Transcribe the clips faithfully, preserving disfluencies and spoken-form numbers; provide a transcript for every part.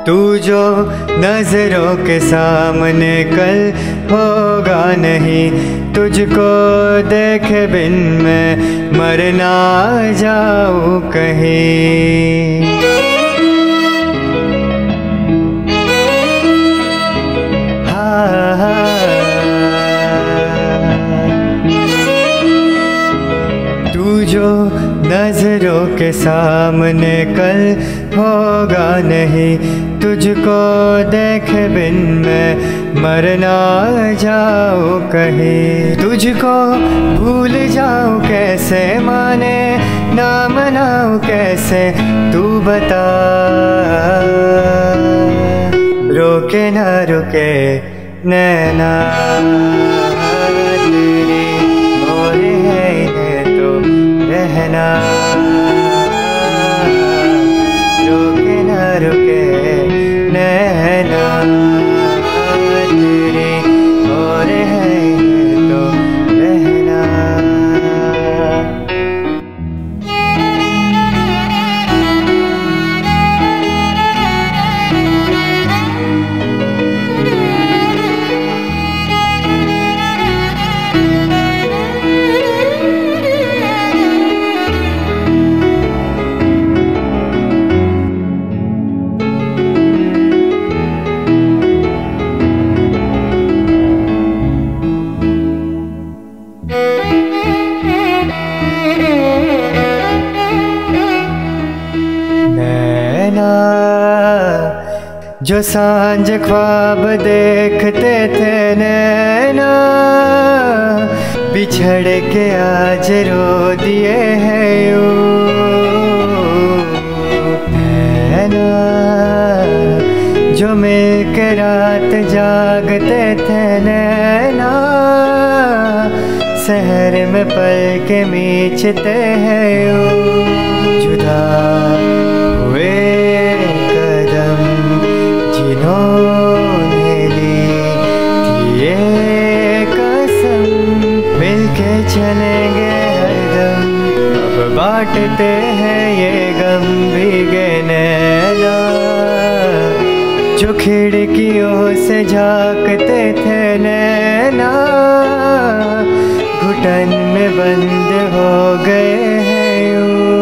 तू जो नजरों के सामने कल होगा नहीं, तुझको देखे बिन मैं मर ना जाऊं कहीं। तू जो नजरों के सामने कल होगा नहीं, तुझको देखे बिन मैं मर ना जाऊं कहीं। तुझको भूल जाऊं कैसे, माने ना मनाऊं कैसे, तू बता। रोके ना रुके नैना तेरी और है तो रहना। रोके ना रुके नैना तेरी और है तो रहना। जो सांझ ख्वाब देखते थे नैना, बिछड़ के आज रो दिए हैं यूं। नैना जो मिल के रात जागते थे नैना, शहर में पल के मीचते हैं यूं। जुदा हुए कदम जिन्होंने ली थी ये कसम, मिलके चलेंगे हरदम। अब बांटते हैं ये गम भीगे नैना, जो खिड़कियों से झांकते थे नैना, घुटन में बंद हो गए हैं यूं।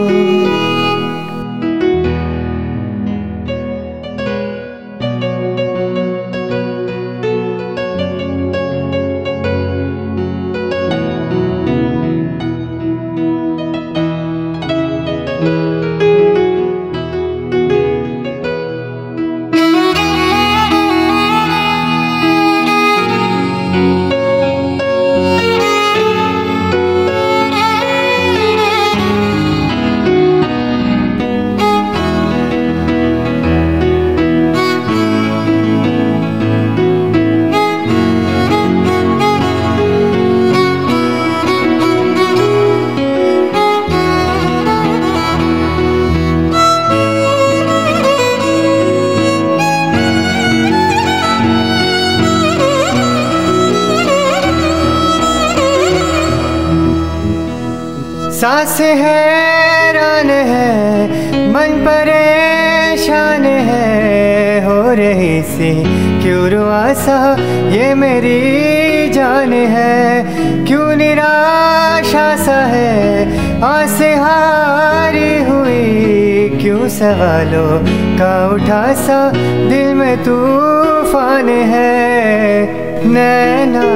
सांस हैरान है, मन परेशान है, हो रही सी क्यों रुआसा ये मेरी जान है। क्यों निराशा सा है आसे हारी हुई, क्यों सवालों का उठा सा दिल में तूफान है। नैना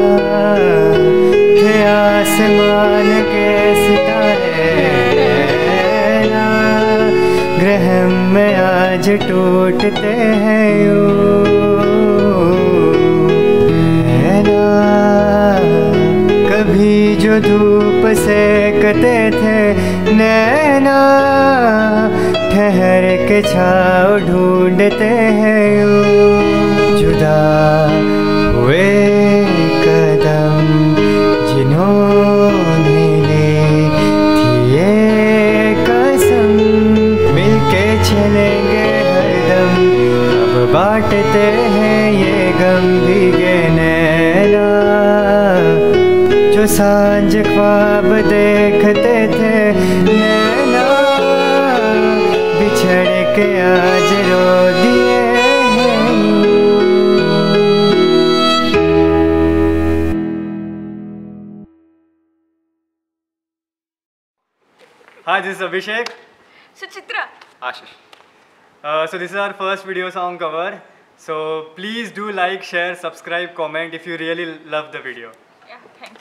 थे आसमान के सितारे, नैना ग्रहण में आज टूटते हैं यूं। नैना कभी जो धूप सेकते थे नैना, ठहर के छाँव ढूंढते हैं यूं। जुदा हुए कदम जिन्होंने ली थी ये कसम, मिलके चलेंगे हरदम। अब बांटते हैं ये गम भीगे नैना, जो सांझ ख्वाब देखते थे नैना, बिछड़ के आज रो दिए हैं यूं। Hi, this is Abhishek. Suchitra. Ashish. Uh, so this is our first video song cover. So please do like, share, subscribe, comment if you really love the video. Yeah, thanks.